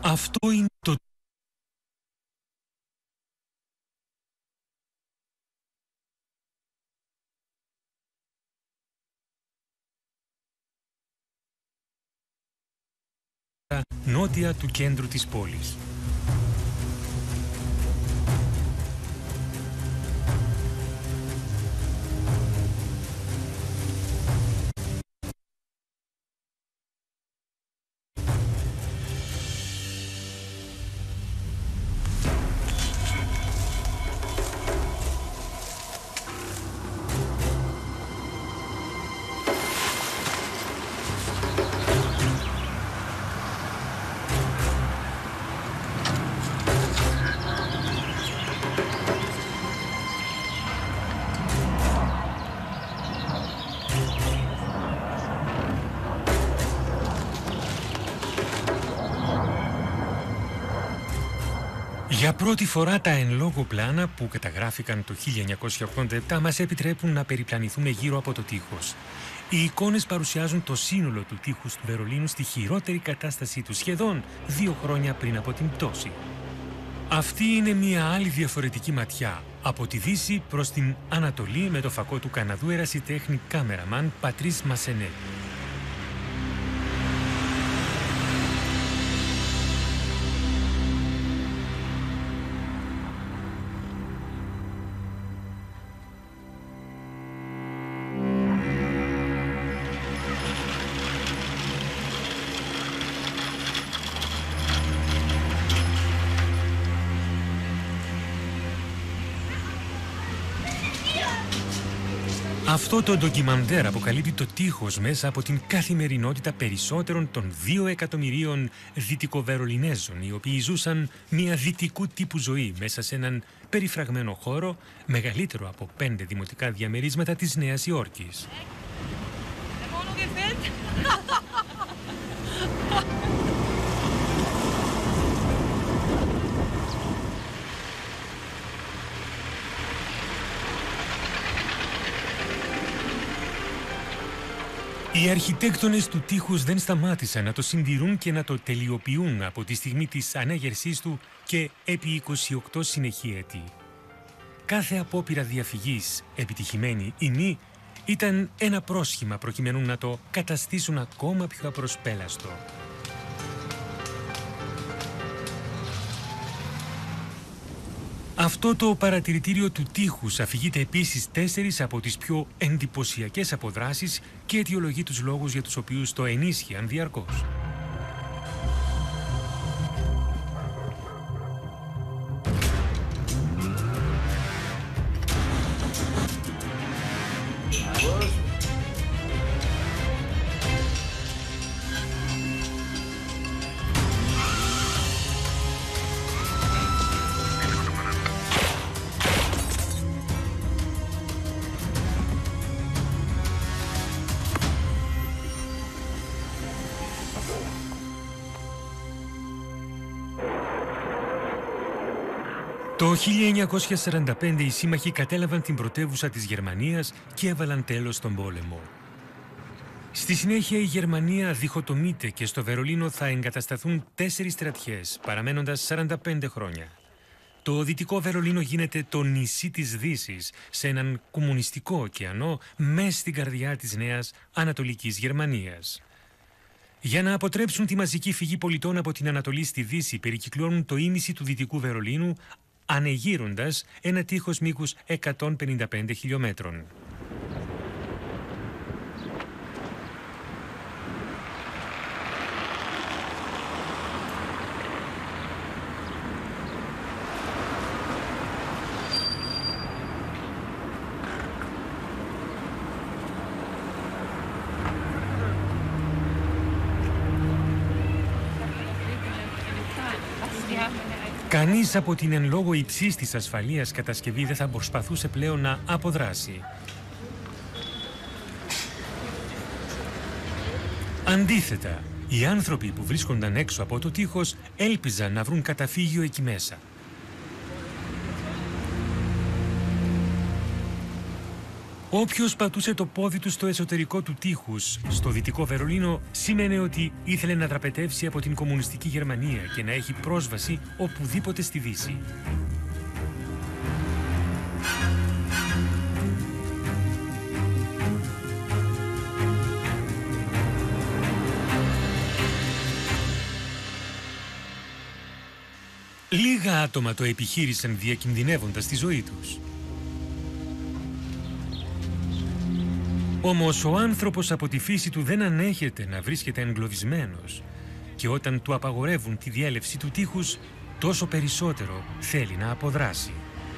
Αυτό είναι το νότια του κέντρου της πόλης. Για πρώτη φορά τα εν λόγω πλάνα που καταγράφηκαν το 1987 μας επιτρέπουν να περιπλανηθούμε γύρω από το τείχος. Οι εικόνες παρουσιάζουν το σύνολο του τείχους του Βερολίνου στη χειρότερη κατάστασή του σχεδόν 2 χρόνια πριν από την πτώση. Αυτή είναι μια άλλη διαφορετική ματιά από τη Δύση προς την Ανατολή με το φακό του Καναδού ερασιτέχνη κάμεραμαν Πατρίς Μασενέ. Αυτό το ντοκιμαντέρ αποκαλύπτει το τείχος μέσα από την καθημερινότητα περισσότερων των 2 εκατομμυρίων Δυτικοβερολινέζων, οι οποίοι ζούσαν μια δυτικού τύπου ζωή μέσα σε έναν περιφραγμένο χώρο μεγαλύτερο από 5 δημοτικά διαμερίσματα της Νέας Υόρκης. Οι αρχιτέκτονες του τείχους δεν σταμάτησαν να το συντηρούν και να το τελειοποιούν από τη στιγμή της ανέγερσής του και επί 28 συνεχή έτη. Κάθε απόπειρα διαφυγής, επιτυχημένη ή μη, ήταν ένα πρόσχημα προκειμένου να το καταστήσουν ακόμα πιο απροσπέλαστο. Αυτό το παρατηρητήριο του τείχους αφηγείται επίσης 4 από τις πιο εντυπωσιακές αποδράσεις και αιτιολογεί τους λόγους για τους οποίους το ενίσχυαν διαρκώς. Το 1945 οι σύμμαχοι κατέλαβαν την πρωτεύουσα της Γερμανίας και έβαλαν τέλος στον πόλεμο. Στη συνέχεια η Γερμανία διχοτομείται και στο Βερολίνο θα εγκατασταθούν 4 στρατιές, παραμένοντας 45 χρόνια. Το Δυτικό Βερολίνο γίνεται το νησί της Δύσης, σε έναν κομμουνιστικό ωκεανό, μες στην καρδιά της νέας Ανατολικής Γερμανίας. Για να αποτρέψουν τη μαζική φυγή πολιτών από την Ανατολή στη Δύση, περικυκλώνουν το ίμιση του Δυτικού Βερολίνου, ανεγείροντας ένα τείχος μήκους 155 χιλιόμετρων. Κανείς από την εν λόγω υψής της ασφαλείας κατασκευή δεν θα προσπαθούσε πλέον να αποδράσει. Αντίθετα, οι άνθρωποι που βρίσκονταν έξω από το τείχος έλπιζαν να βρουν καταφύγιο εκεί μέσα. Όποιος πατούσε το πόδι του στο εσωτερικό του τείχους, στο Δυτικό Βερολίνο, σήμαινε ότι ήθελε να δραπετεύσει από την κομμουνιστική Γερμανία και να έχει πρόσβαση οπουδήποτε στη Δύση. Λίγα άτομα το επιχείρησαν διακινδυνεύοντας τη ζωή τους. Όμως ο άνθρωπος από τη φύση του δεν ανέχεται να βρίσκεται εγκλωβισμένος και όταν του απαγορεύουν τη διέλευση του τείχους, τόσο περισσότερο θέλει να αποδράσει.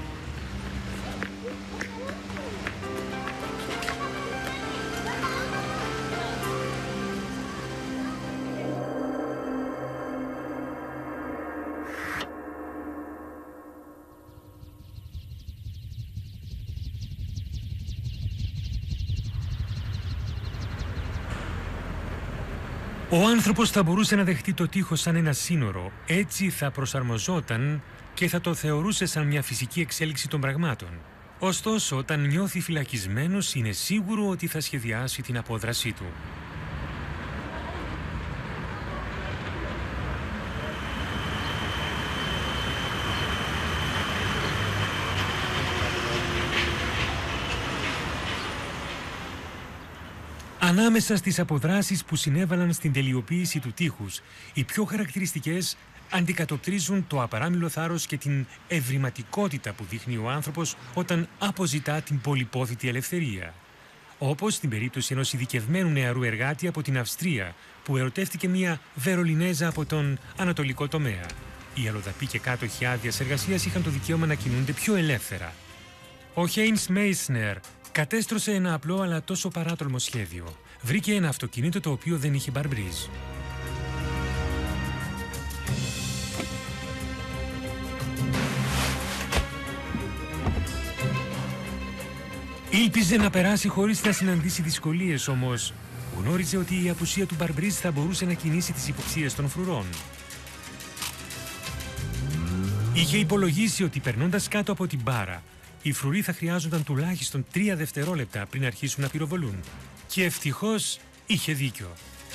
Ο άνθρωπος θα μπορούσε να δεχτεί το τείχος σαν ένα σύνορο, έτσι θα προσαρμοζόταν και θα το θεωρούσε σαν μια φυσική εξέλιξη των πραγμάτων. Ωστόσο, όταν νιώθει φυλακισμένος, είναι σίγουρο ότι θα σχεδιάσει την απόδρασή του. Ανάμεσα στις αποδράσεις που συνέβαλαν στην τελειοποίηση του τείχους, οι πιο χαρακτηριστικές αντικατοπτρίζουν το απαράμιλο θάρρος και την ευρηματικότητα που δείχνει ο άνθρωπος όταν αποζητά την πολυπόθητη ελευθερία. Όπως στην περίπτωση ενός ειδικευμένου νεαρού εργάτη από την Αυστρία, που ερωτεύτηκε μια Βερολινέζα από τον ανατολικό τομέα. Οι αλλοδαποί και κάτοχοι άδειας εργασίας είχαν το δικαίωμα να κινούνται πιο ελεύθερα. Ο Χέινς Μέισνερ κατέστρωσε ένα απλό αλλά τόσο παράτολμο σχέδιο. Βρήκε ένα αυτοκίνητο το οποίο δεν είχε μπαρμπρίζ. Ήλπιζε να περάσει χωρίς να συναντήσει δυσκολίες, όμως γνώριζε ότι η απουσία του μπαρμπρίζ θα μπορούσε να κινήσει τις υποψίες των φρουρών. Είχε υπολογίσει ότι περνώντας κάτω από την μπάρα, οι φρουροί θα χρειάζονταν τουλάχιστον 3 δευτερόλεπτα πριν αρχίσουν να πυροβολούν. Και ευτυχώς είχε δίκιο.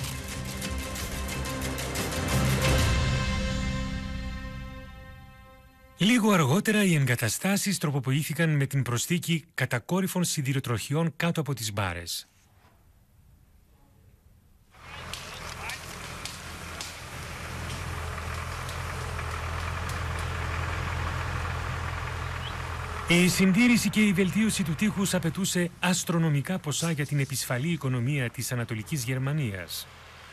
Λίγο αργότερα οι εγκαταστάσεις τροποποιήθηκαν με την προσθήκη κατακόρυφων σιδηροτροχιών κάτω από τις μπάρες. Η συντήρηση και η βελτίωση του τείχους απαιτούσε αστρονομικά ποσά για την επισφαλή οικονομία της Ανατολικής Γερμανίας.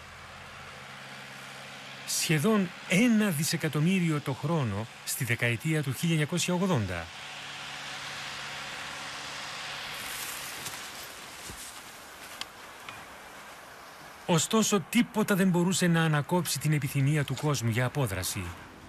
Σχεδόν 1 δισεκατομμύριο το χρόνο στη δεκαετία του 1980. Ωστόσο, τίποτα δεν μπορούσε να ανακόψει την επιθυμία του κόσμου για απόδραση.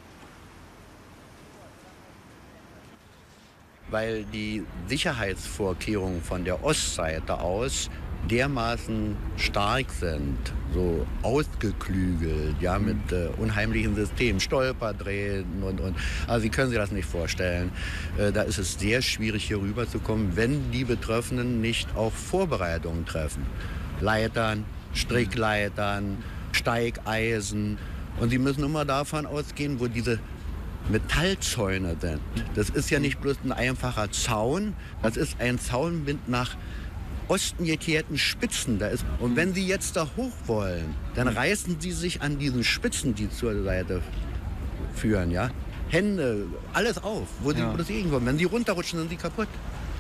Weil die Sicherheitsvorkehrungen von der Ostseite aus dermaßen stark sind, so ausgeklügelt, ja, mit unheimlichen Systemen, Stolperdrehen und. Also Sie können sich das nicht vorstellen. Da ist es sehr schwierig, hier rüberzukommen, wenn die Betroffenen nicht auch Vorbereitungen treffen. Leitern, Strickleitern, Steigeisen. Und Sie müssen immer davon ausgehen, wo diese Metallzäune sind. Das ist ja nicht bloß ein einfacher Zaun, das ist ein Zaun mit nach Osten gekehrten Spitzen. Und wenn Sie jetzt da hoch wollen, dann reißen Sie sich an diesen Spitzen, die zur Seite führen, ja, Hände, alles auf, wo das hinkommen. Wenn Sie runterrutschen, sind Sie kaputt.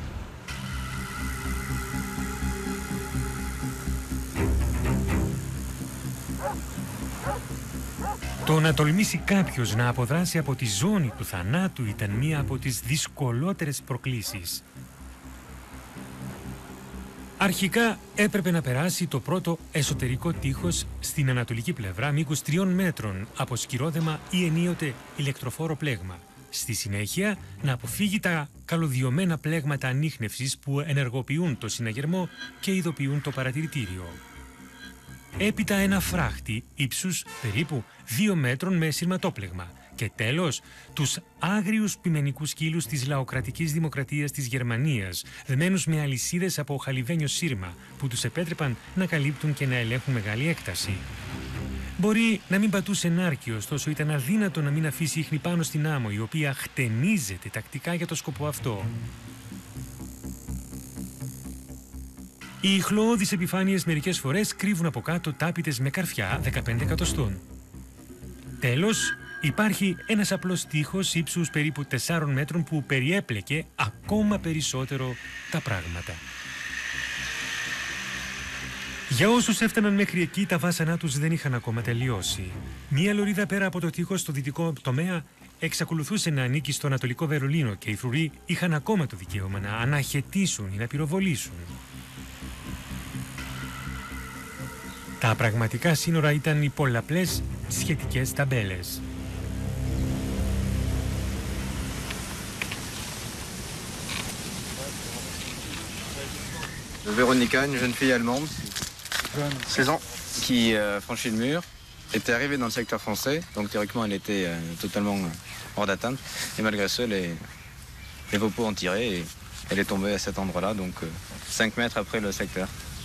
Το να τολμήσει κάποιος να αποδράσει από τη ζώνη του θανάτου ήταν μία από τις δυσκολότερες προκλήσεις. Αρχικά έπρεπε να περάσει το πρώτο εσωτερικό τείχος στην ανατολική πλευρά μήκους 3 μέτρων από σκυρόδεμα ή ενίοτε ηλεκτροφόρο πλέγμα. Στη συνέχεια να αποφύγει τα καλωδιωμένα πλέγματα ανίχνευσης που ενεργοποιούν το συναγερμό και ειδοποιούν το παρατηρητήριο. Έπειτα ένα φράχτη ύψους περίπου 2 μέτρων με σειρματόπλεγμα. Και τέλος, τους άγριους πειμενικούς σκύλους της λαοκρατικής δημοκρατίας της Γερμανίας, δεμένους με αλυσίδες από χαλιβένιο σύρμα, που τους επέτρεπαν να καλύπτουν και να ελέγχουν μεγάλη έκταση. Μπορεί να μην πατούσε νάρκη, ωστόσο ήταν αδύνατο να μην αφήσει ίχνη πάνω στην άμμο, η οποία χτενίζεται τακτικά για το σκοπό αυτό. Οι χλωώδεις επιφάνειες μερικές φορές κρύβουν από κάτω τάπητες με καρφιά 15 εκατοστών. Τέλος, υπάρχει ένας απλός τοίχος ύψους περίπου 4 μέτρων που περιέπλεκε ακόμα περισσότερο τα πράγματα. Για όσους έφταναν μέχρι εκεί, τα βάσανά τους δεν είχαν ακόμα τελειώσει. Μία λωρίδα πέρα από το τείχος στο δυτικό τομέα εξακολουθούσε να ανήκει στο Ανατολικό Βερολίνο και οι φρουροί είχαν ακόμα το δικαίωμα να αναχαιτήσουν ή να πυροβολήσουν. Τα πραγματικά σύνορα ήταν οι πολλαπλές σχετικές ταμπέλες. Véronica, une jeune fille allemande, 16 ans, qui franchit le mur, était arrivée dans le secteur français, donc théoriquement elle était totalement hors d'atteinte, et malgré ça les Vopos ont tiré et elle est tombée à cet endroit-là, donc 5 mètres après le secteur.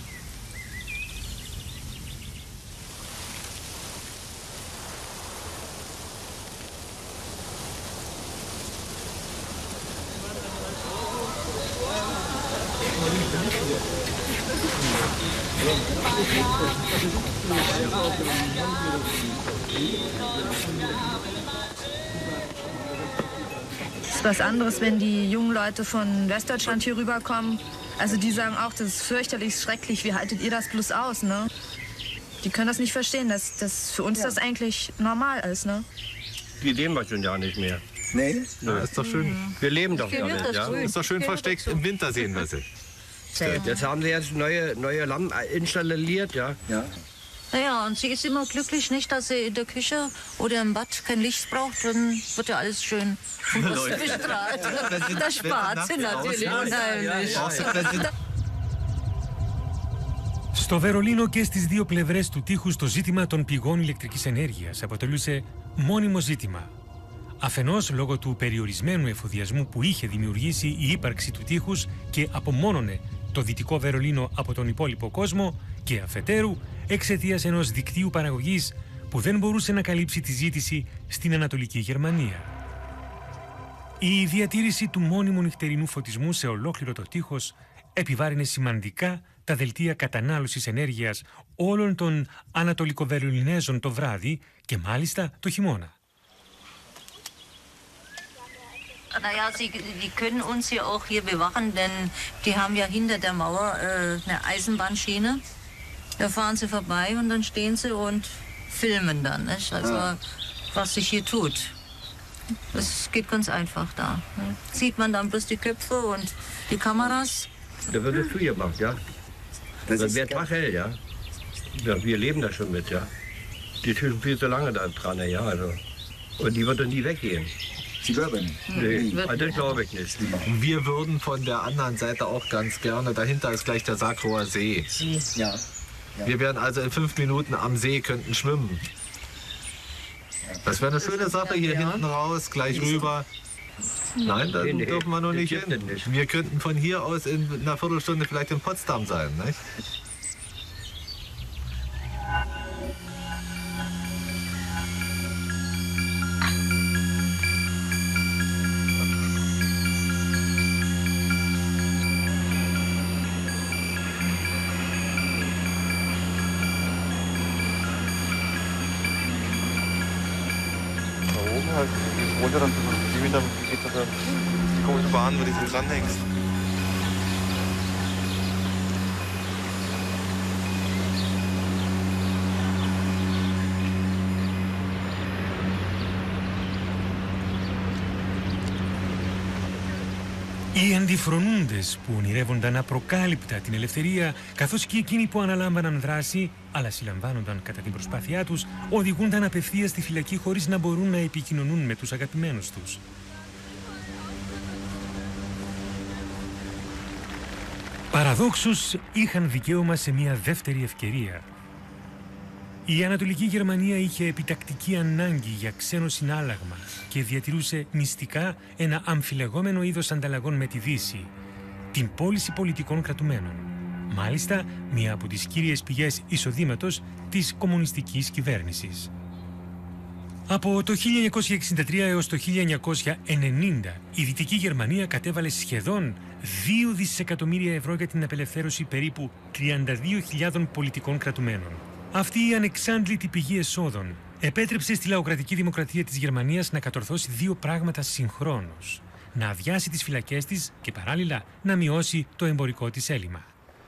Es ist was anderes, wenn die jungen Leute von Westdeutschland hier rüberkommen. Also die sagen auch, das ist fürchterlich, schrecklich, wie haltet ihr das bloß aus, ne? Die können das nicht verstehen, dass für uns das eigentlich normal ist, ne? Die leben wir schon ja nicht mehr. Nee? Ja, ist doch schön. Wir leben doch gar nicht, ja? Ist doch schön versteckt, im Winter sehen wir sie. Jetzt haben sie jetzt neue Lampen installiert, ja? Ja. Naja, und sie ist immer glücklich, nicht, dass sie in der Küche oder im Bad kein Licht braucht, dann wird ja alles schön bestrahlt. Das spart sie natürlich unheimlich. Στο Βερολίνο και στις δύο πλευρές του τείχους το ζήτημα των πηγών ηλεκτρικής ενέργειας αποτελούσε μόνιμο ζήτημα. Αφενός λόγω του περιορισμένου εφοδιασμού που είχε δημιουργήσει η ύπαρξη του τείχους και απομόνωνε το Δυτικό Βερολίνο από τον υπόλοιπο κόσμο, και αφετέρου εξαιτίας ενός δικτύου παραγωγής που δεν μπορούσε να καλύψει τη ζήτηση στην Ανατολική Γερμανία. Η διατήρηση του μόνιμου νυχτερινού φωτισμού σε ολόκληρο το τείχος επιβάρυνε σημαντικά τα δελτία κατανάλωσης ενέργειας όλων των Ανατολικοβερολινέζων το βράδυ και μάλιστα το χειμώνα. Naja, die können uns ja auch hier bewachen, denn die haben ja hinter der Mauer eine Eisenbahnschiene. Da fahren sie vorbei und dann stehen sie und filmen dann, nicht? Also was sich hier tut. Das geht ganz einfach da. Ne? Sieht man dann bloß die Köpfe und die Kameras. Da wird es zugemacht, ja? Das wird wachhell, ja? Ja? Wir leben da schon mit, ja? Die sind viel zu lange da dran, ja? Also. Und die wird nie weggehen. Sie glauben? Nee, das glaube ich nicht. Wir würden von der anderen Seite auch ganz gerne, dahinter ist gleich der Sagrower See. Ja. Wir werden also in 5 Minuten am See könnten schwimmen. Das wäre eine schöne Sache, hier hinten raus, gleich rüber. Nein, da dürfen wir noch nicht hin. Wir könnten von hier aus in einer Viertelstunde vielleicht in Potsdam sein, nicht? Runter, dann geht das die komische Bahn, wo die so dranhängst. Οι αντιφρονούντες που ονειρεύονταν απροκάλυπτα την ελευθερία, καθώς και εκείνοι που αναλάμβαναν δράση, αλλά συλλαμβάνονταν κατά την προσπάθειά τους, οδηγούνταν απευθείας στη φυλακή χωρίς να μπορούν να επικοινωνούν με τους αγαπημένους τους. Παραδόξως, είχαν δικαίωμα σε μια δεύτερη ευκαιρία. Η Ανατολική Γερμανία είχε επιτακτική ανάγκη για ξένο συνάλλαγμα και διατηρούσε μυστικά ένα αμφιλεγόμενο είδος ανταλλαγών με τη Δύση, την πώληση πολιτικών κρατουμένων. Μάλιστα, μία από τις κύριες πηγές εισοδήματος της κομμουνιστικής κυβέρνησης. Από το 1963 έως το 1990, η Δυτική Γερμανία κατέβαλε σχεδόν 2 δισεκατομμύρια ευρώ για την απελευθέρωση περίπου 32.000 πολιτικών κρατουμένων. Αυτή η ανεξάντλητη πηγή εσόδων επέτρεψε στη λαοκρατική δημοκρατία της Γερμανίας να κατορθώσει 2 πράγματα συγχρόνως: να αδειάσει τις φυλακές της και παράλληλα να μειώσει το εμπορικό της έλλειμμα.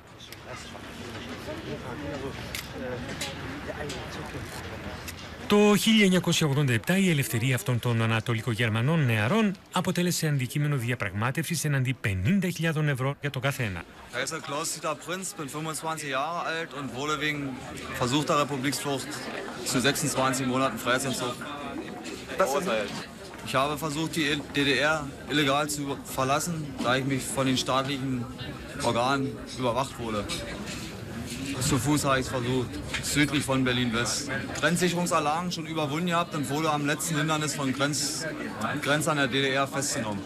Το 1987 η ελευθερία αυτών των Ανατολικογερμανών νεαρών αποτέλεσε αντικείμενο διαπραγμάτευσης εναντί 50.000 ευρώ για τον καθένα. Kaiser Klaus-Dieter Prinz, bin 25 Jahre alt und wurde wegen versuchter Republiksflucht zu 26 Monaten Freiheitsentzug verurteilt. Ich habe versucht, die DDR illegal zu verlassen, da ich mich von den staatlichen Organen überwacht wurde. Zu Fuß habe ich es versucht, südlich von Berlin-West. Grenzsicherungsanlagen schon überwunden gehabt und wurde am letzten Hindernis von Grenzern der DDR festgenommen.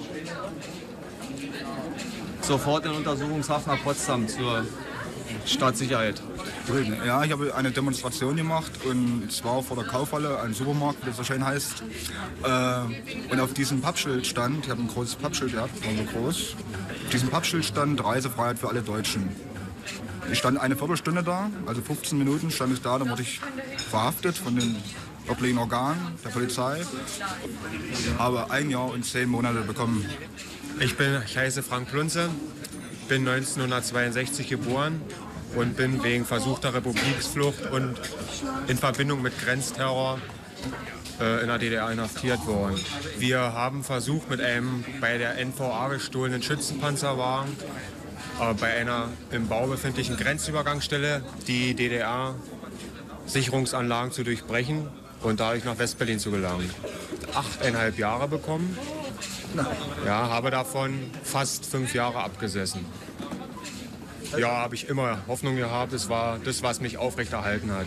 Sofort in Untersuchungshaft nach Potsdam zur Staatssicherheit. Ja, ich habe eine Demonstration gemacht und zwar vor der Kaufhalle, ein Supermarkt, wie das so schön heißt. Und auf diesem Pappschild stand, ich habe ein großes Pappschild gehabt, war so groß. Auf diesem Pappschild stand Reisefreiheit für alle Deutschen. Ich stand eine Viertelstunde da, also 15 Minuten stand ich da, dann wurde ich verhaftet von den örtlichen Organen, der Polizei. Habe 1 Jahr und 10 Monate bekommen. Ich heiße Frank Plunze, bin 1962 geboren und bin wegen versuchter Republiksflucht und in Verbindung mit Grenzterror in der DDR inhaftiert worden. Wir haben versucht, mit einem bei der NVA gestohlenen Schützenpanzerwagen bei einer im Bau befindlichen Grenzübergangsstelle die DDR-Sicherungsanlagen zu durchbrechen und dadurch nach Westberlin zu gelangen. 8,5 Jahre bekommen. Ja, habe davon fast 5 Jahre abgesessen. Ja, habe ich immer Hoffnung gehabt. Es war das, was mich aufrechterhalten hat.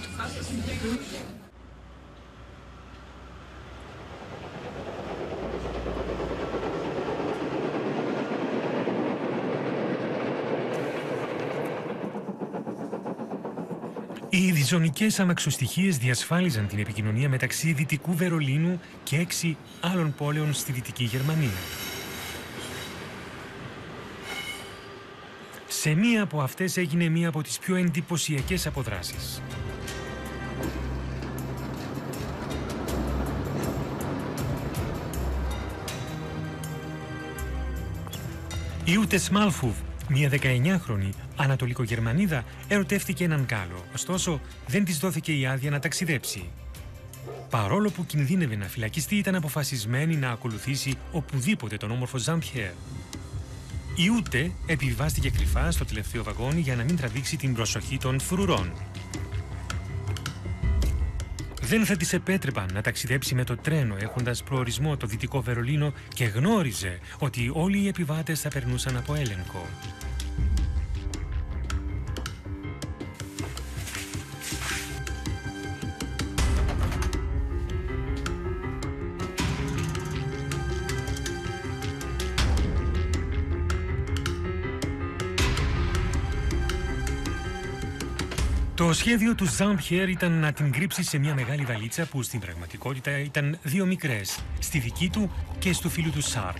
Οι διζωνικές αμαξοστοιχίες διασφάλιζαν την επικοινωνία μεταξύ Δυτικού Βερολίνου και 6 άλλων πόλεων στη Δυτική Γερμανία. Σε μία από αυτές έγινε μία από τις πιο εντυπωσιακές αποδράσεις. Η Ute Smalfuv, μία 19χρονη Ανατολικογερμανίδα, ερωτεύτηκε έναν Γάλλο, ωστόσο δεν της δόθηκε η άδεια να ταξιδέψει. Παρόλο που κινδύνευε να φυλακιστεί, ήταν αποφασισμένη να ακολουθήσει οπουδήποτε τον όμορφο Ζαμπιέρ. Η Ute επιβιβάστηκε κρυφά στο τελευταίο βαγόνι για να μην τραβήξει την προσοχή των φρουρών. Δεν θα της επέτρεπαν να ταξιδέψει με το τρένο έχοντας προορισμό το Δυτικό Βερολίνο και γνώριζε ότι όλοι οι επιβάτες θα περνούσαν από έλεγχο. Το σχέδιο του Ζαμπιέρ ήταν να την κρύψει σε μια μεγάλη βαλίτσα που στην πραγματικότητα ήταν 2 μικρές, στη δική του και στο φίλου του Σαρλ.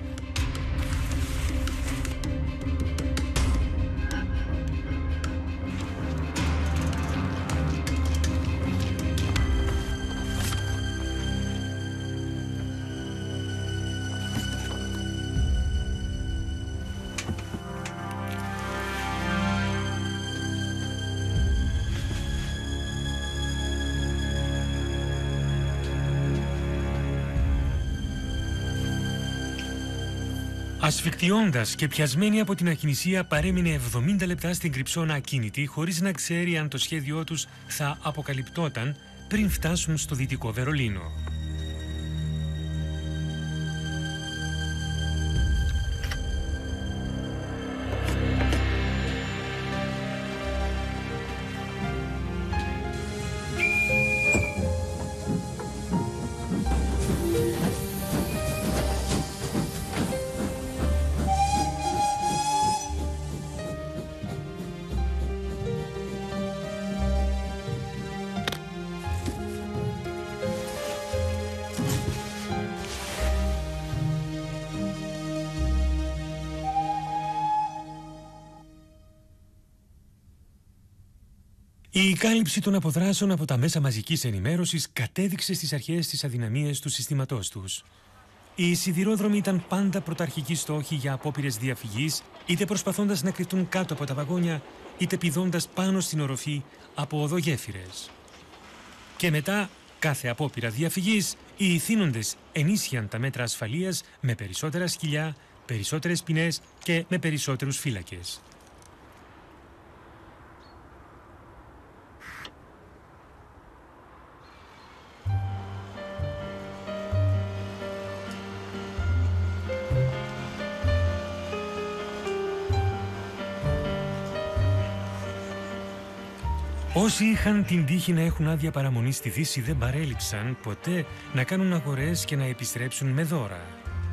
Ασφικτιώντας και πιασμένη από την ακινησία, παρέμεινε 70 λεπτά στην κρυψώνα ακίνητη, χωρίς να ξέρει αν το σχέδιό τους θα αποκαλυπτόταν πριν φτάσουν στο Δυτικό Βερολίνο. Η κάλυψη των αποδράσεων από τα μέσα μαζικής ενημέρωσης κατέδειξε στις αρχές τις αδυναμίες του συστήματός τους. Οι σιδηρόδρομοι ήταν πάντα πρωταρχικοί στόχοι για απόπειρες διαφυγής, είτε προσπαθώντας να κρυφτούν κάτω από τα βαγόνια, είτε πηδώντας πάνω στην οροφή από οδογέφυρες. Και μετά, κάθε απόπειρα διαφυγής, οι ηθήνοντες ενίσχυαν τα μέτρα ασφαλείας με περισσότερα σκυλιά, περισσότερες ποινές και με περισσότερους φύλακες. Όσοι είχαν την τύχη να έχουν άδεια παραμονή στη Δύση δεν παρέλειψαν ποτέ να κάνουν αγορές και να επιστρέψουν με δώρα.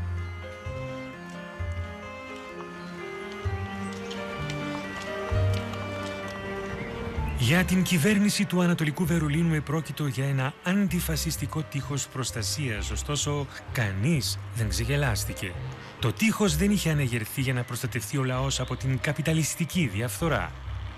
Για την κυβέρνηση του Ανατολικού Βερολίνου επρόκειτο για ένα αντιφασιστικό τείχος προστασίας, ωστόσο κανείς δεν ξεγελάστηκε. Το τείχος δεν είχε ανεγερθεί για να προστατευτεί ο λαός από την καπιταλιστική διαφθορά.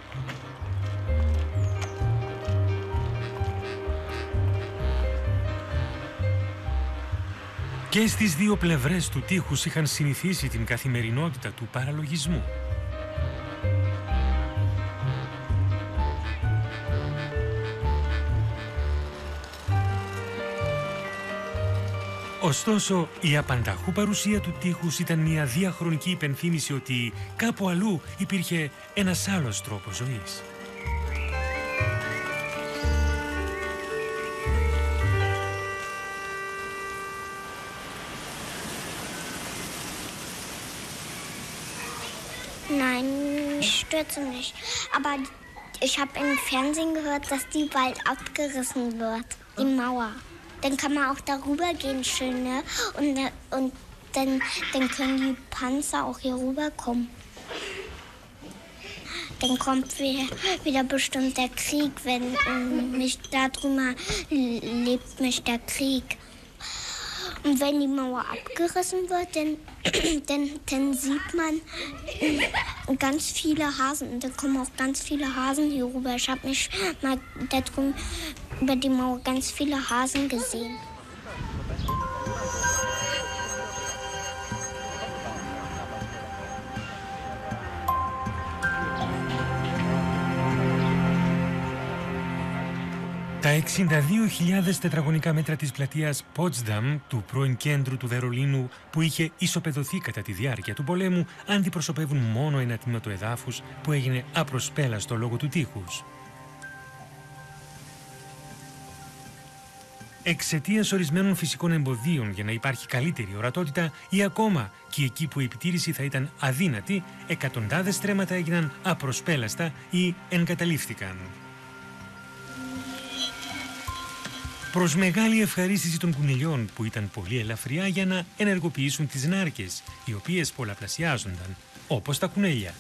Και στις δύο πλευρές του τείχους είχαν συνηθίσει την καθημερινότητα του παραλογισμού. Ωστόσο, η απανταχού παρουσία του τείχους ήταν μια διαχρονική υπενθύμηση ότι κάπου αλλού υπήρχε ένας άλλος τρόπος ζωής. Nein, ich stürze nicht. Aber ich habe im Fernsehen gehört, dass die bald abgerissen wird, die Mauer. Dann kann man auch darüber gehen schön, ne? Und dann können die Panzer auch hier rüberkommen. Dann kommt wieder bestimmt der Krieg, wenn nicht darüber lebt nicht der Krieg. Und wenn die Mauer abgerissen wird, dann sieht man ganz viele Hasen. Und dann kommen auch ganz viele Hasen hier rüber. Ich habe mich mal da drüben über die Mauer ganz viele Hasen gesehen. Τα 62.000 τετραγωνικά μέτρα της πλατείας Πότσταμ, του πρώην κέντρου του Βερολίνου, που είχε ισοπεδωθεί κατά τη διάρκεια του πολέμου, αντιπροσωπεύουν μόνο ένα τμήμα του εδάφους που έγινε απροσπέλαστο λόγω του τείχους. Εξαιτίας ορισμένων φυσικών εμποδίων για να υπάρχει καλύτερη ορατότητα ή ακόμα και εκεί που η επιτήρηση θα ήταν αδύνατη, εκατοντάδες στρέμματα έγιναν απροσπέλαστα ή εγκαταλείφθηκαν. Προς μεγάλη ευχαρίστηση των κουνελιών που ήταν πολύ ελαφριά για να ενεργοποιήσουν τις νάρκες, οι οποίες πολλαπλασιάζονταν, όπως τα κουνέλια.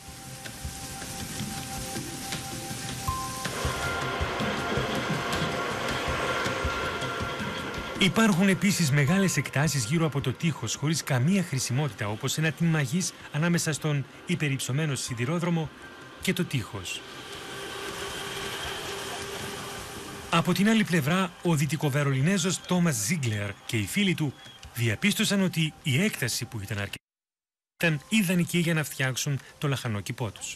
Υπάρχουν επίσης μεγάλες εκτάσεις γύρω από το τείχος χωρίς καμία χρησιμότητα, όπως ένα τμήμα γης ανάμεσα στον υπερυψωμένο σιδηρόδρομο και το τείχος. Από την άλλη πλευρά, ο Δυτικοβερολινέζος Τόμας Ζίγκλερ και οι φίλοι του διαπίστωσαν ότι η έκταση που ήταν αρκετή ήταν ιδανική για να φτιάξουν το λαχανόκηπό τους.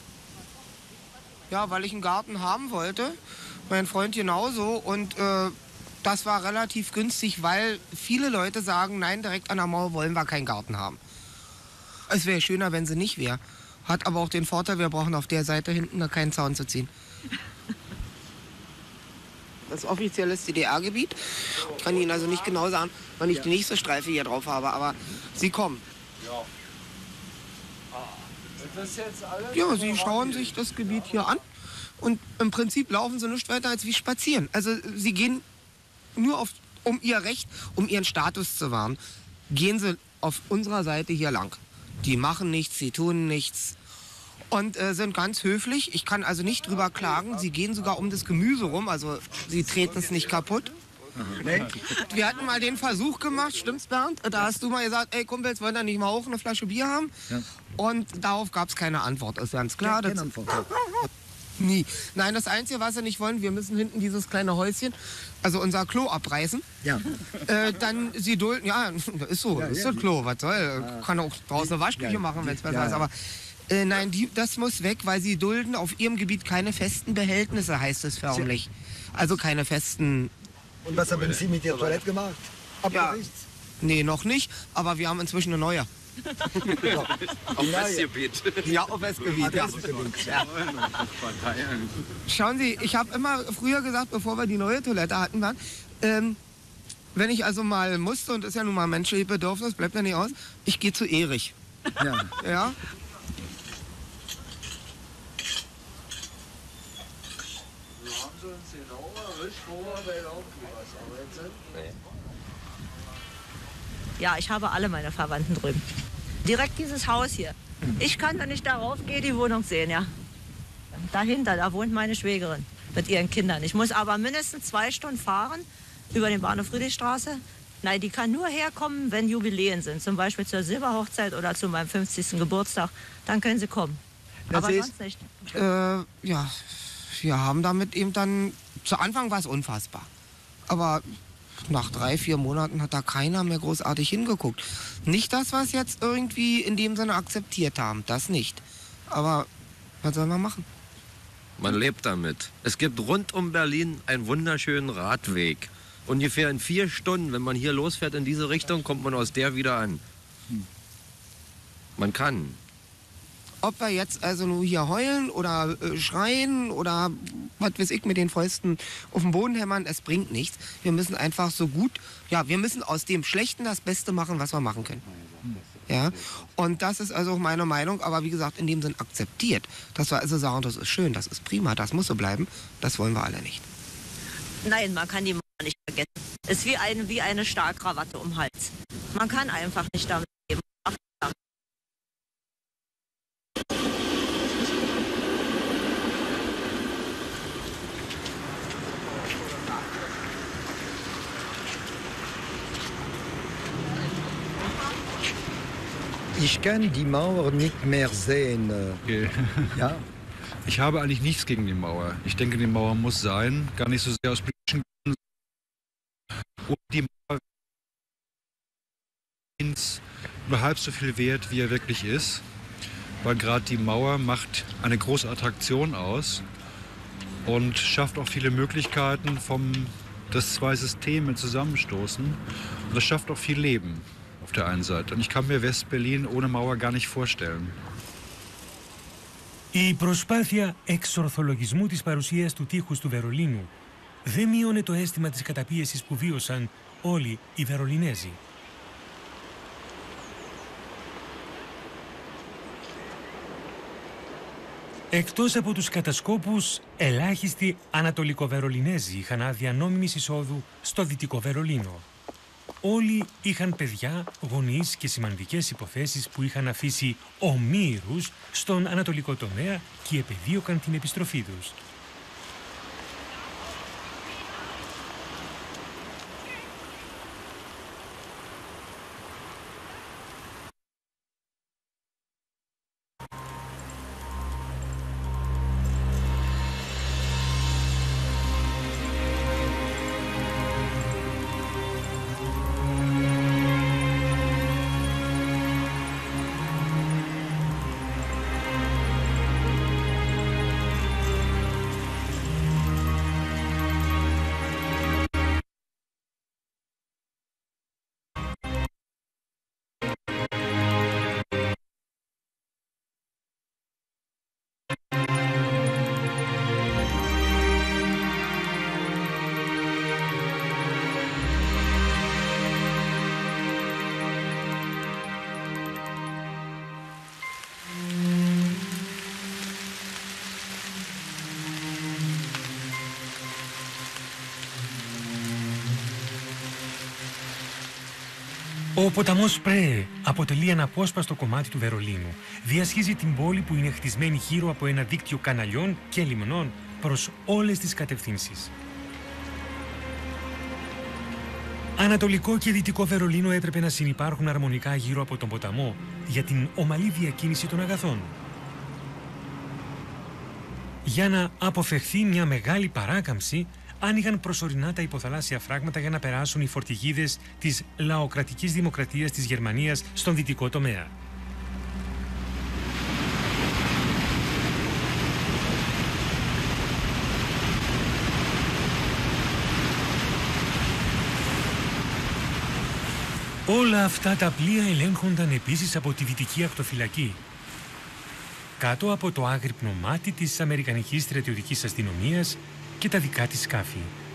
Ja, weil ich einen Garten haben wollte, mein Freund genauso und das war relativ günstig, weil viele Leute sagen, nein, direkt an der Mauer wollen wir keinen Garten haben. Es wäre schöner, wenn sie nicht wäre. Hat aber auch den Vorteil, wir brauchen auf der Seite hinten da keinen Zaun zu ziehen. Das ist offizielles DDR-Gebiet. Ich kann Ihnen also nicht genau sagen, wann ich die nächste Streife hier drauf habe, aber Sie kommen. Ja, Sie schauen sich das Gebiet hier an und im Prinzip laufen Sie nicht weiter als wie spazieren. Also Sie gehen nur um Ihr Recht, um Ihren Status zu wahren, gehen Sie auf unserer Seite hier lang. Die machen nichts, sie tun nichts. Und sind ganz höflich. Ich kann also nicht drüber klagen. Sie gehen sogar um das Gemüse rum, also sie treten es nicht kaputt. Wir hatten mal den Versuch gemacht, stimmt's Bernd? Da hast du mal gesagt, ey Kumpels, wollen da nicht mal auch eine Flasche Bier haben? Ja. Und darauf gab es keine Antwort, ist ganz klar. Nie. Nein, das Einzige, was sie nicht wollen, wir müssen hinten dieses kleine Häuschen, also unser Klo abreißen. Ja. Dann sie dulden, ja, ist so, ist das Klo, was soll, kann auch draußen eine Waschküche machen, wenn es besser ist, aber nein, das muss weg, weil sie dulden auf ihrem Gebiet keine festen Behältnisse, heißt es förmlich. Also keine festen... Und was haben Sie mit Ihrer Toilette gemacht? Abgerichtet? Nee, noch nicht, aber wir haben inzwischen eine neue. Auf Westgebiet. Ja, auf Westgebiet. Ja. Schauen Sie, ich habe immer früher gesagt, bevor wir die neue Toilette hatten, wenn ich also mal musste, und das ist ja nun mal ein menschliches Bedürfnis, bleibt ja nicht aus, ich gehe zu Erich. Ja. Ja? Ja, ich habe alle meine Verwandten drüben. Direkt dieses Haus hier. Ich kann, wenn ich darauf gehe, die Wohnung sehen, ja. Dahinter, da wohnt meine Schwägerin mit ihren Kindern. Ich muss aber mindestens 2 Stunden fahren über den Bahnhof Friedrichstraße. Nein, die kann nur herkommen, wenn Jubiläen sind. Zum Beispiel zur Silberhochzeit oder zu meinem 50. Geburtstag. Dann können sie kommen. Das aber ist, sonst nicht. Ja, wir haben damit eben dann... Zu Anfang war es unfassbar. Aber nach 3, 4 Monaten hat da keiner mehr großartig hingeguckt. Nicht das, was jetzt irgendwie in dem Sinne akzeptiert haben. Das nicht. Aber was soll man machen? Man lebt damit. Es gibt rund um Berlin einen wunderschönen Radweg. Ungefähr in 4 Stunden, wenn man hier losfährt in diese Richtung, kommt man aus der wieder an. Man kann. Ob wir jetzt also nur hier heulen oder schreien oder was weiß ich mit den Fäusten auf den Boden hämmern, es bringt nichts. Wir müssen einfach so gut, ja, wir müssen aus dem Schlechten das Beste machen, was wir machen können. Ja, und das ist also auch meine Meinung, aber wie gesagt, in dem Sinn akzeptiert. Dass wir also sagen, das ist schön, das ist prima, das muss so bleiben, das wollen wir alle nicht. Nein, man kann die Mauer nicht vergessen. Es ist wie eine Stahlkrawatte um den Hals. Man kann einfach nicht damit leben. Ich kann die Mauer nicht mehr sehen. Okay. Ja? Ich habe eigentlich nichts gegen die Mauer. Ich denke, die Mauer muss sein, gar nicht so sehr aus politischen Gründen. Und die Mauer ist nur halb so viel wert, wie er wirklich ist, weil gerade die Mauer macht eine große Attraktion aus und schafft auch viele Möglichkeiten, dass 2 Systeme zusammenstoßen. Und das schafft auch viel Leben auf der einen Seite. Und ich kann mir West-Berlin ohne Mauer gar nicht vorstellen. Η προσπάθεια εξορθολογισμού της παρουσίας του τείχους του Βερολίνου δεν μείωνε το αίσθημα της καταπίεσης που βίωσαν όλοι οι Βερολινέζοι. Εκτός από τους κατασκόπους, ελάχιστοι Ανατολικοβερολινέζοι είχαν άδεια νόμιμης εισόδου στο Δυτικό Βερολίνο. Όλοι είχαν παιδιά, γονείς και σημαντικές υποθέσεις που είχαν αφήσει ομήρους στον ανατολικό τομέα και επεδίωκαν την επιστροφή τους. Ο ποταμός Πρέ αποτελεί ένα απόσπαστο κομμάτι του Βερολίνου. Διασχίζει την πόλη που είναι χτισμένη γύρω από ένα δίκτυο καναλιών και λιμνών προς όλες τις κατευθύνσεις. Ανατολικό και δυτικό Βερολίνο έπρεπε να συνυπάρχουν αρμονικά γύρω από τον ποταμό για την ομαλή διακίνηση των αγαθών. Για να αποφευχθεί μια μεγάλη παράκαμψη, άνοιγαν προσωρινά τα υποθαλάσσια φράγματα για να περάσουν οι φορτηγίδες της λαοκρατικής δημοκρατίας της Γερμανίας στον δυτικό τομέα. Όλα αυτά τα πλοία ελέγχονταν επίσης από τη δυτική ακτοφυλακή, κάτω από το άγρυπνο μάτι της Αμερικανικής στρατιωτικής αστυνομίας και τα δικά της σκάφη.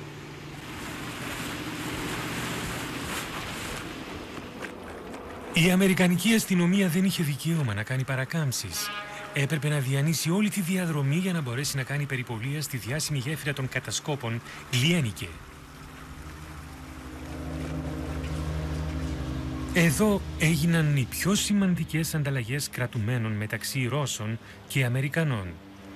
Η Αμερικανική αστυνομία δεν είχε δικαίωμα να κάνει παρακάμψεις. Έπρεπε να διανύσει όλη τη διαδρομή για να μπορέσει να κάνει περιπολία στη διάσημη γέφυρα των κατασκόπων Γλιένικε. Εδώ έγιναν οι πιο σημαντικές ανταλλαγές κρατουμένων μεταξύ Ρώσων και Αμερικανών.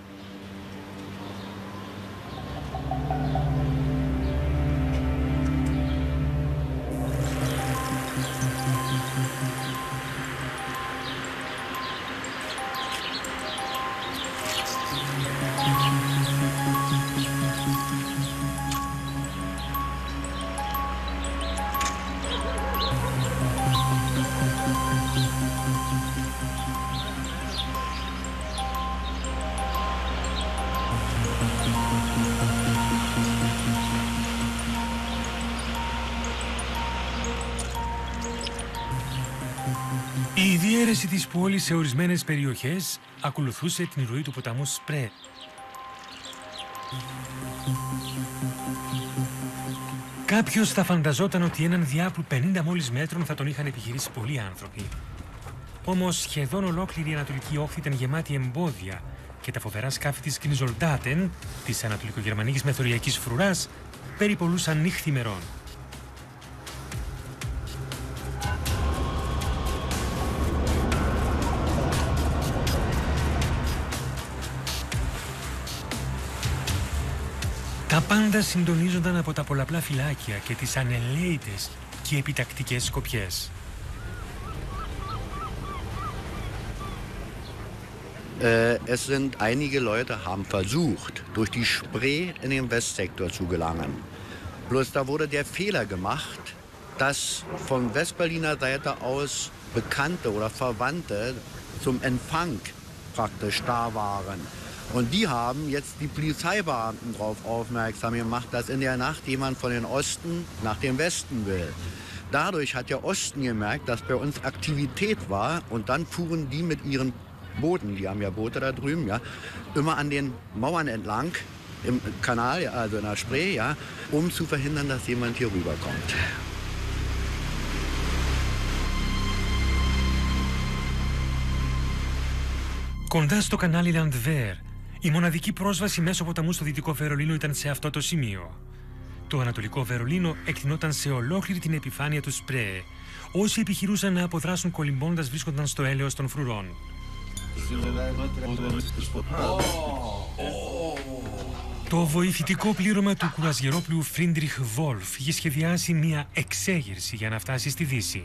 Η διαίρεση της πόλης σε ορισμένες περιοχές ακολουθούσε την ροή του ποταμού Σπρέ. Κάποιος θα φανταζόταν ότι έναν διάπλου 50 μόλις μέτρων θα τον είχαν επιχειρήσει πολλοί άνθρωποι. Όμως σχεδόν ολόκληρη η ανατολική όχθη ήταν γεμάτη εμπόδια και τα φοβερά σκάφη της Knisoldaten, της ανατολικογερμανικής μεθοριακής φρουράς, περιπολούσαν νύχθημερών. Τα πάντα συντονίζονταν από τα πολλαπλά φυλάκια και τις ανελαίητες και επιτακτικές σκοπιές. Es sind einige Leute haben versucht, durch die Spree in den Westsektor zu gelangen. Bloß da wurde der Fehler gemacht, dass von Westberliner Seite aus Bekannte oder Verwandte zum Empfang praktisch da waren. Und die haben jetzt die Polizeibeamten darauf aufmerksam gemacht, dass in der Nacht jemand von den Osten nach dem Westen will. Dadurch hat der Osten gemerkt, dass bei uns Aktivität war und dann fuhren die mit ihren Booten, die haben ja Boote da drüben, ja, immer an den Mauern entlang im Kanal, also in der Spree, ja, um zu verhindern, dass jemand hier rüberkommt. Κοντά στο κανάλι Landwehr, η μοναδική πρόσβαση μέσω ποταμού στο Δυτικό Βερολίνο ήταν σε αυτό το σημείο. Το Ανατολικό Βερολίνο εκτινόταν σε ολόκληρη την επιφάνεια του Σπρέ. Όσοι επιχειρούσαν να αποδράσουν κολυμπώντας βρίσκονταν στο έλεος των φρουρών. Το βοηθητικό πλήρωμα του κουραζιερόπλου Φρίντριχ Βόλφ είχε σχεδιάσει μια εξέγερση για να φτάσει στη Δύση.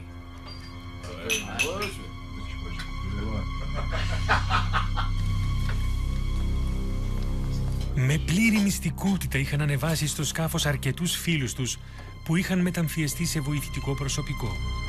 Με πλήρη μυστικότητα είχαν ανεβάσει στο σκάφος αρκετούς φίλους τους που είχαν μεταμφιεστεί σε βοηθητικό προσωπικό.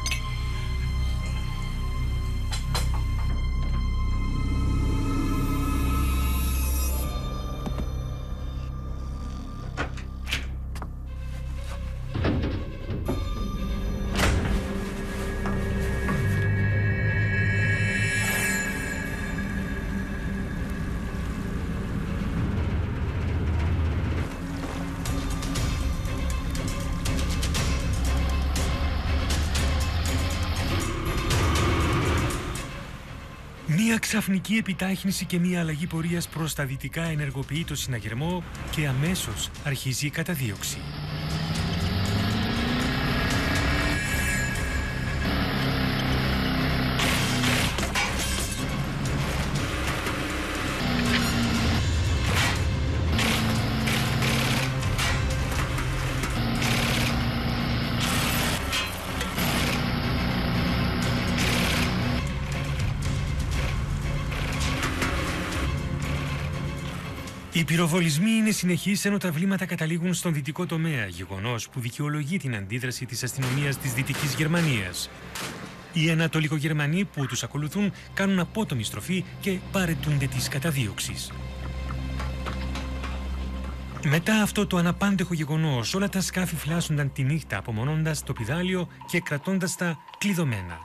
Μία ξαφνική επιτάχυνση και μία αλλαγή πορείας προς τα δυτικά ενεργοποιεί το συναγερμό και αμέσως αρχίζει η καταδίωξη. Οι πυροβολισμοί είναι συνεχείς ενώ τα βλήματα καταλήγουν στον δυτικό τομέα, γεγονός που δικαιολογεί την αντίδραση της αστυνομίας της Δυτικής Γερμανίας. Οι Ανατολικογερμανοί που τους ακολουθούν κάνουν απότομη στροφή και παραιτούνται της καταδίωξης. Μετά αυτό το αναπάντεχο γεγονός, όλα τα σκάφη φυλάσσονταν τη νύχτα, απομονώντας το πηδάλιο και κρατώντας τα κλειδωμένα.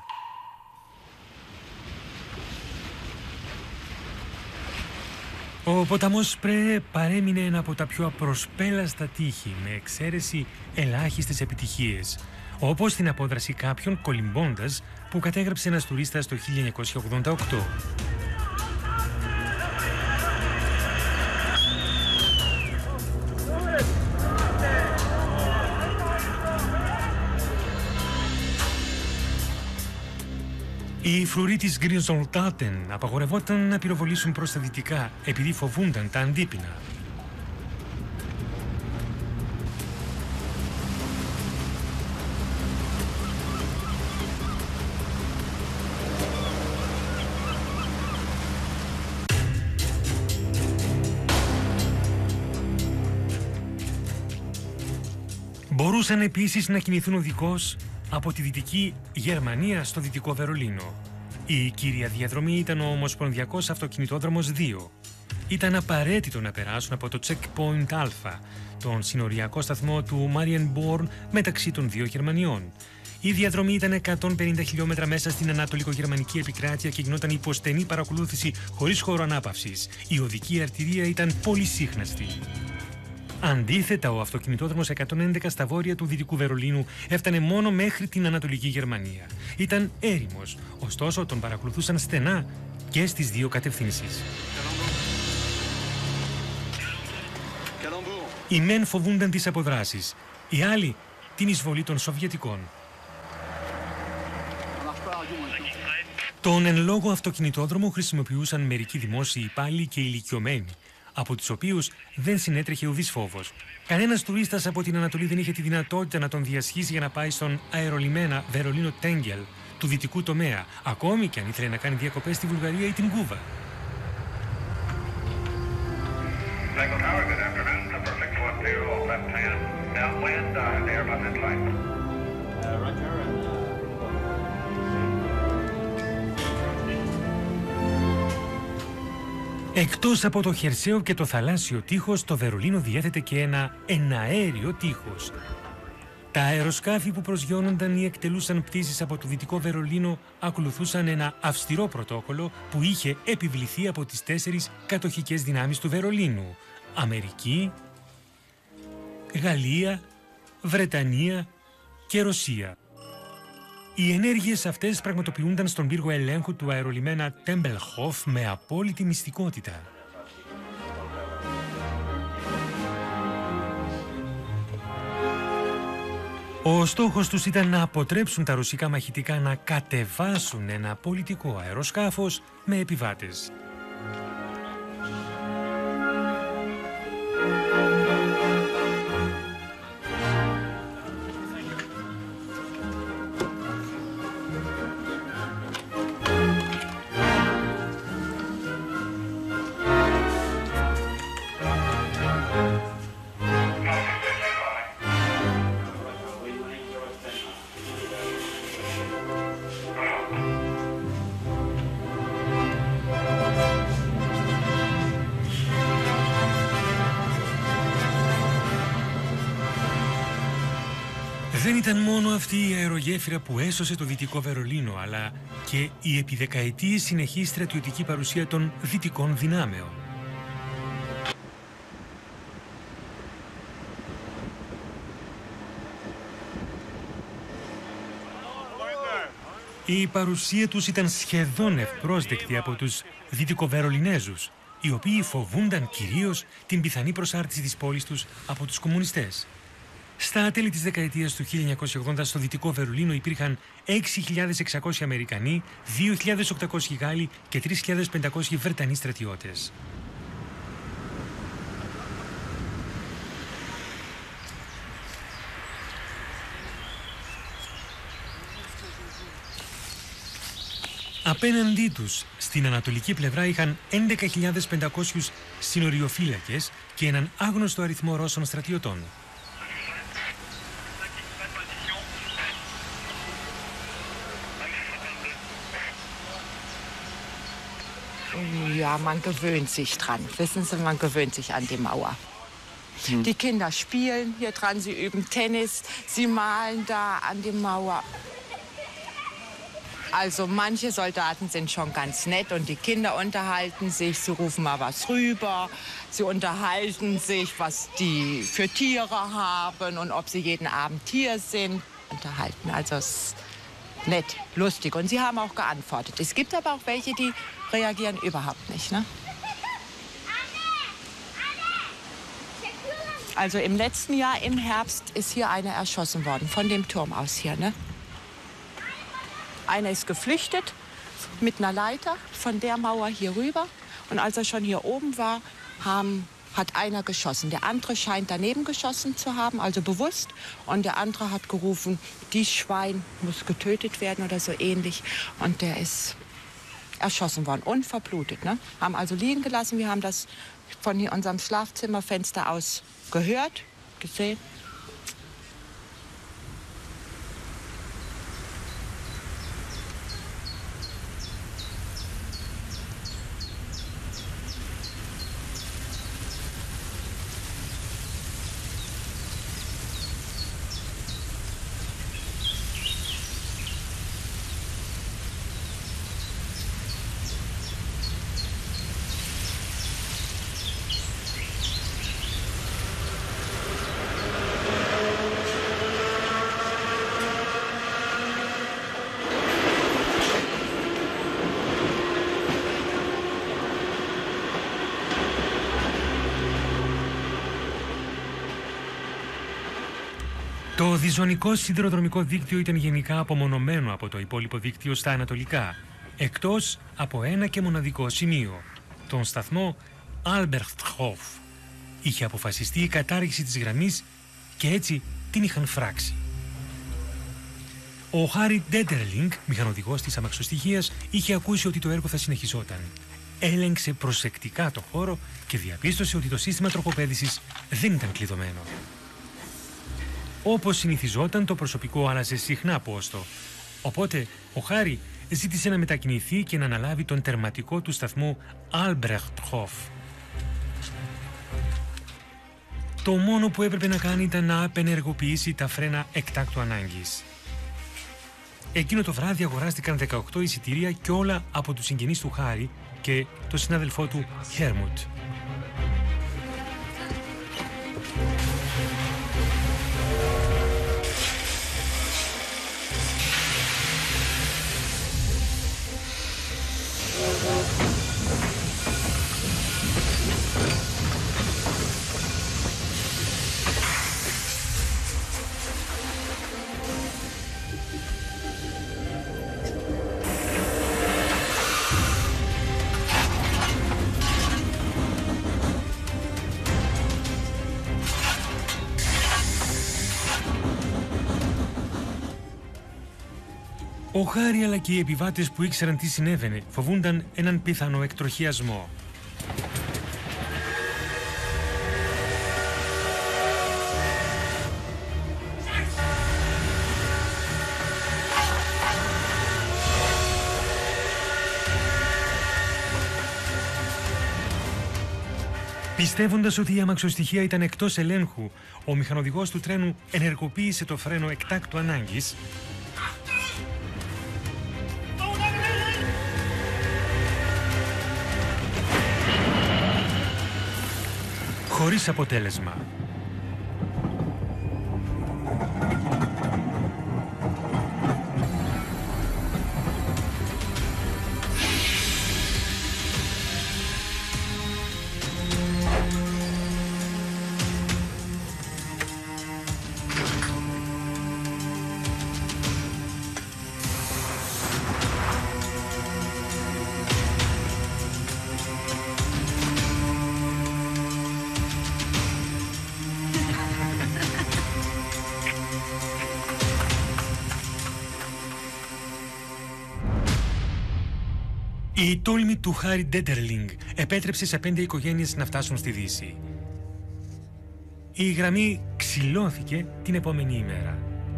Ο ποταμός Σπρέ παρέμεινε ένα από τα πιο απροσπέλαστα τείχη, με εξαίρεση ελάχιστες επιτυχίες, όπως την απόδραση κάποιων κολυμπώντας που κατέγραψε ένας τουρίστας το 1988. Οι φρουροί της Γκρινσολτάτεν απαγορευόταν να πυροβολήσουν προς τα δυτικά επειδή φοβούνταν τα αντίπεινα. Μπορούσαν επίσης να κινηθούν οδικώς από τη Δυτική Γερμανία στο Δυτικό Βερολίνο. Η κύρια διαδρομή ήταν ο Ομοσπονδιακός Αυτοκινητόδρομος 2. Ήταν απαραίτητο να περάσουν από το Checkpoint Α, τον συνοριακό σταθμό του Marienborn μεταξύ των δύο Γερμανιών. Η διαδρομή ήταν 150 χιλιόμετρα μέσα στην Ανατολικογερμανική επικράτεια και γινόταν υπό στενή παρακολούθηση χωρίς χώρο ανάπαυσης. Η οδική αρτηρία ήταν πολύ σύχναστη. Αντίθετα, ο αυτοκινητόδρομος 111 στα βόρεια του Δυτικού Βερολίνου έφτανε μόνο μέχρι την Ανατολική Γερμανία. Ήταν έρημος, ωστόσο τον παρακολουθούσαν στενά και στις δύο κατευθύνσεις. Οι μεν φοβούνταν τις αποδράσεις, οι άλλοι την εισβολή των Σοβιετικών. Τον εν λόγω αυτοκινητόδρομο χρησιμοποιούσαν μερικοί δημόσιοι υπάλληλοι και ηλικιωμένοι, από τους οποίους δεν συνέτρεχε ουδής φόβος. Κανένας τουρίστας από την Ανατολή δεν είχε τη δυνατότητα να τον διασχίσει για να πάει στον αερολιμένα Βερολίνο Τέγκελ του δυτικού τομέα, ακόμη και αν ήθελε να κάνει διακοπές στη Βουλγαρία ή την Κούβα. Εκτός από το χερσαίο και το θαλάσσιο τείχος, το Βερολίνο διέθετε και ένα εναέριο τείχος. Τα αεροσκάφη που προσγειώνονταν ή εκτελούσαν πτήσεις από το Δυτικό Βερολίνο ακολουθούσαν ένα αυστηρό πρωτόκολλο που είχε επιβληθεί από τις 4 κατοχικές δυνάμεις του Βερολίνου: Αμερική, Γαλλία, Βρετανία και Ρωσία. Οι ενέργειες αυτές πραγματοποιούνταν στον πύργο ελέγχου του αερολιμένα Tempelhof με απόλυτη μυστικότητα. Ο στόχος τους ήταν να αποτρέψουν τα ρωσικά μαχητικά να κατεβάσουν ένα πολιτικό αεροσκάφος με επιβάτες. Δεν ήταν μόνο αυτή η αερογέφυρα που έσωσε το Δυτικό Βερολίνο, αλλά και η επί δεκαετίες συνεχή στρατιωτική παρουσία των δυτικών δυνάμεων. Η παρουσία τους ήταν σχεδόν ευπρόσδεκτη από τους Δυτικοβερολινέζους, οι οποίοι φοβούνταν κυρίως την πιθανή προσάρτηση της πόλης τους από τους κομμουνιστές. Στα τέλη της δεκαετίας του 1980 στο Δυτικό Βερολίνο υπήρχαν 6.600 Αμερικανοί, 2.800 Γάλλοι και 3.500 Βρετανοί στρατιώτες. Απέναντί τους, στην ανατολική πλευρά είχαν 11.500 συνοριοφύλακες και έναν άγνωστο αριθμό Ρώσων στρατιωτών. Ja, man gewöhnt sich dran. Wissen Sie, man gewöhnt sich an die Mauer. Die Kinder spielen hier dran, sie üben Tennis, sie malen da an die Mauer. Also manche Soldaten sind schon ganz nett und die Kinder unterhalten sich, sie rufen mal was rüber, sie unterhalten sich, was die für Tiere haben und ob sie jeden Abend hier sind. Unterhalten, also es ist nett, lustig und sie haben auch geantwortet. Es gibt aber auch welche, die reagieren überhaupt nicht, ne? Also im letzten Jahr im Herbst ist hier einer erschossen worden, von dem Turm aus hier, ne? Einer ist geflüchtet mit einer Leiter von der Mauer hier rüber. Und als er schon hier oben war, hat einer geschossen. Der andere scheint daneben geschossen zu haben, also bewusst. Und der andere hat gerufen, dieses Schwein muss getötet werden oder so ähnlich. Und der ist erschossen worden und verblutet, ne? Haben also liegen gelassen. Wir haben das von hier unserem Schlafzimmerfenster aus gehört, gesehen. Το διζωνικό σιδηροδρομικό δίκτυο ήταν γενικά απομονωμένο από το υπόλοιπο δίκτυο στα ανατολικά, εκτός από ένα και μοναδικό σημείο, τον σταθμό Albrechthof. Είχε αποφασιστεί η κατάργηση της γραμμής και έτσι την είχαν φράξει. Ο Χάρι Ντέτερλινγκ, μηχανοδηγός της αμαξοστοιχείας, είχε ακούσει ότι το έργο θα συνεχιζόταν. Έλεγξε προσεκτικά το χώρο και διαπίστωσε ότι το σύστημα τροχοπέδησης δεν ήταν κλειδωμένο. Όπως συνηθιζόταν, το προσωπικό άλλαζε συχνά πόστο. Οπότε ο Χάρι ζήτησε να μετακινηθεί και να αναλάβει τον τερματικό του σταθμού Albrechthof. Το μόνο που έπρεπε να κάνει ήταν να απενεργοποιήσει τα φρένα εκτάκτου ανάγκης. Εκείνο το βράδυ αγοράστηκαν 18 εισιτήρια και όλα από τους συγγενείς του Χάρι και τον συνάδελφό του Χέρμουτ. Ο Χάρι αλλά και οι επιβάτες που ήξεραν τι συνέβαινε φοβούνταν έναν πιθανό εκτροχιασμό. Πιστεύοντας ότι η αμαξοστοιχεία ήταν εκτός ελέγχου, ο μηχανοδηγός του τρένου ενεργοποίησε το φρένο εκτάκτου ανάγκης χωρίς αποτέλεσμα. Η τόλμη του Χάρι Ντέντερλινγκ επέτρεψε σε 5 οικογένειες να φτάσουν στη Δύση. Η γραμμή ξυλώθηκε την επόμενη ημέρα.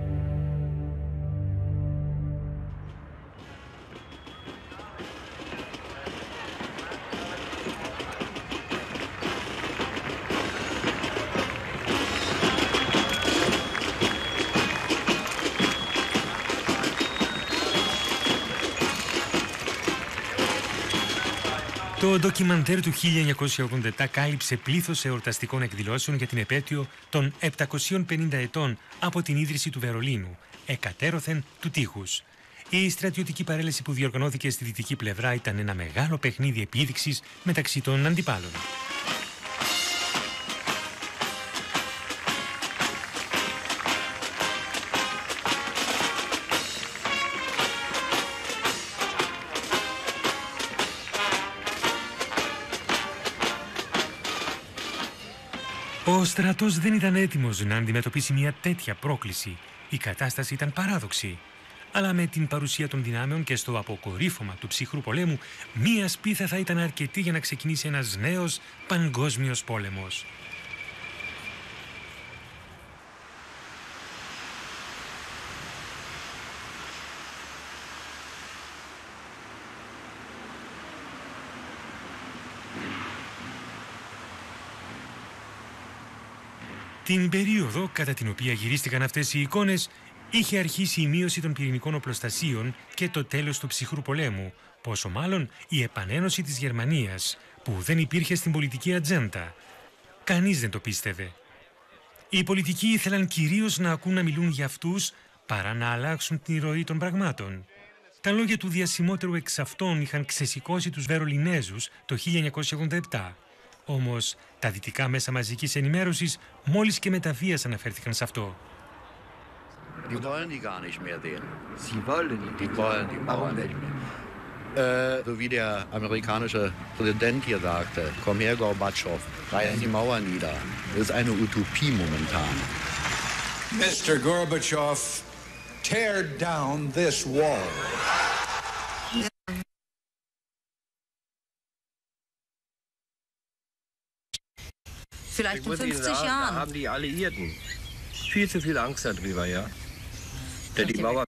Το ντοκιμαντέρ του 1987 κάλυψε πλήθος εορταστικών εκδηλώσεων για την επέτειο των 750 ετών από την ίδρυση του Βερολίνου, εκατέρωθεν του τείχους. Η στρατιωτική παρέλαση που διοργανώθηκε στη δυτική πλευρά ήταν ένα μεγάλο παιχνίδι επίδειξης μεταξύ των αντιπάλων. Ο στρατός δεν ήταν έτοιμος να αντιμετωπίσει μια τέτοια πρόκληση. Η κατάσταση ήταν παράδοξη. Αλλά με την παρουσία των δυνάμεων και στο αποκορύφωμα του ψυχρού πολέμου, μία σπίθα θα ήταν αρκετή για να ξεκινήσει ένας νέος παγκόσμιος πόλεμος. Την περίοδο κατά την οποία γυρίστηκαν αυτές οι εικόνες, είχε αρχίσει η μείωση των πυρηνικών οπλοστασίων και το τέλος του ψυχρού πολέμου, πόσο μάλλον η επανένωση της Γερμανίας, που δεν υπήρχε στην πολιτική ατζέντα. Κανείς δεν το πίστευε. Οι πολιτικοί ήθελαν κυρίως να ακούν να μιλούν για αυτούς, παρά να αλλάξουν την ροή των πραγμάτων. Τα λόγια του διασημότερου εξ αυτών είχαν ξεσηκώσει τους Βερολινέζους το 1987. Όμως, τα δυτικά μέσα μαζικής ενημέρωσης μόλις και με τα βίας αναφέρθηκαν σε αυτό. Die wollen die gar nicht mehr sehen. Sie wollen die Mauern nicht mehr. So wie der amerikanische Präsident hier sagte, komm her Gorbatschow, reiß die Mauer nieder. Das ist eine Utopie momentan. Mr. Gorbachev, tear down this wall. Vielleicht in 50 Jahren. Da haben die Alliierten viel zu viel Angst darüber, ja. Der die Mauer.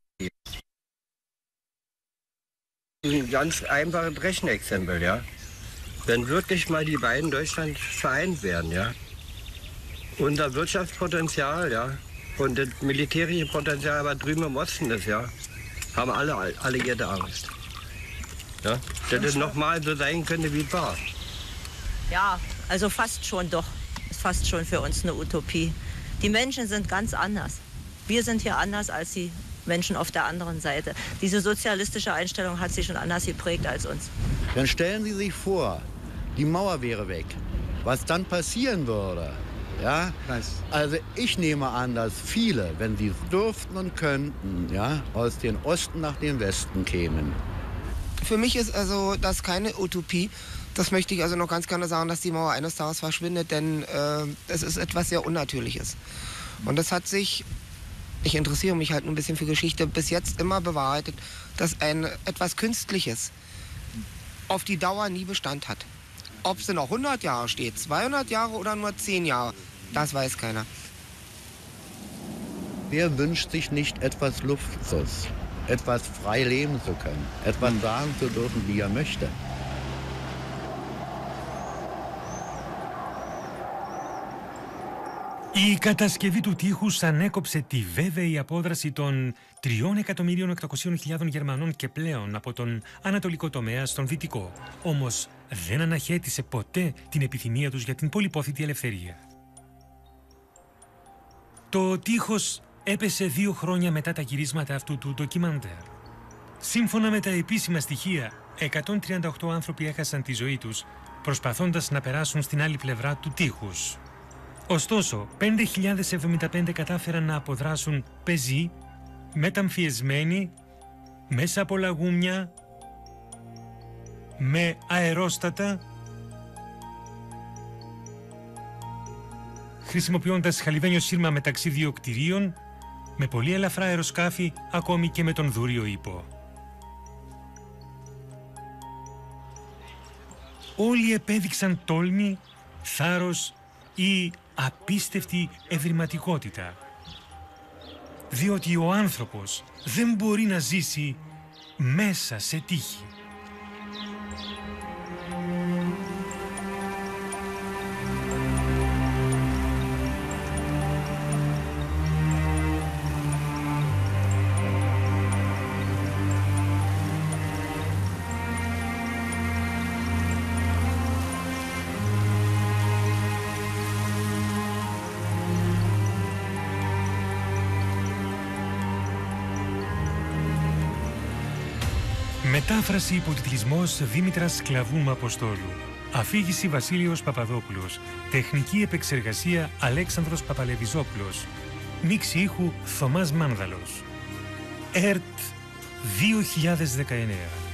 Ein ganz einfaches Rechenexempel, ja. Wenn wirklich mal die beiden Deutschland vereint werden, ja. Unser Wirtschaftspotenzial, ja, und das militärische Potenzial, aber drüben im Osten ist, ja, haben alle Alliierte Angst. Ja, dass es nochmal so sein könnte, wie es war. Ja, also fast schon doch. Ist fast schon für uns eine Utopie. Die Menschen sind ganz anders. Wir sind hier anders als die Menschen auf der anderen Seite. Diese sozialistische Einstellung hat sie schon anders geprägt als uns. Dann stellen Sie sich vor, die Mauer wäre weg. Was dann passieren würde? Ja? Also ich nehme an, dass viele, wenn sie es dürften und könnten, ja, aus dem Osten nach dem Westen kämen. Für mich ist also das keine Utopie. Das möchte ich also noch ganz gerne sagen, dass die Mauer eines Tages verschwindet, denn es ist etwas sehr Unnatürliches. Und das hat sich, ich interessiere mich halt ein bisschen für Geschichte, bis jetzt immer bewahrheitet, dass etwas Künstliches auf die Dauer nie Bestand hat. Ob sie noch 100 Jahre steht, 200 Jahre oder nur 10 Jahre, das weiß keiner. Wer wünscht sich nicht etwas Luftes, etwas frei leben zu können, etwas sagen zu dürfen, wie er möchte? Η κατασκευή του τείχους ανέκοψε τη βέβαιη απόδραση των 3.800.000 Γερμανών και πλέον από τον ανατολικό τομέα στον δυτικό. Όμως δεν αναχέτησε ποτέ την επιθυμία τους για την πολυπόθητη ελευθερία. Το τείχος έπεσε 2 χρόνια μετά τα γυρίσματα αυτού του ντοκιμαντέρ. Σύμφωνα με τα επίσημα στοιχεία, 138 άνθρωποι έχασαν τη ζωή τους προσπαθώντας να περάσουν στην άλλη πλευρά του τείχους. Ωστόσο, 5.075 κατάφεραν να αποδράσουν πεζοί, μεταμφιεσμένοι, μέσα από λαγούμια, με αερόστατα, χρησιμοποιώντας χαλιβένιο σύρμα μεταξύ 2 κτηρίων, με πολύ ελαφρά αεροσκάφη, ακόμη και με τον δούριο ύπο. όλοι επέδειξαν τόλμη, θάρρος ή απίστευτη ευρηματικότητα. Διότι ο άνθρωπος δεν μπορεί να ζήσει μέσα σε τύχη. Μετάφραση υποτιτλισμός Δήμητρας Σκλαβού Αποστόλου. Αφήγηση Βασίλειος Παπαδόπουλος. Τεχνική επεξεργασία Αλέξανδρος Παπαλεβιζόπουλος. Μίξη ήχου Θωμάς Μάνδαλος. ΕΡΤ 2019.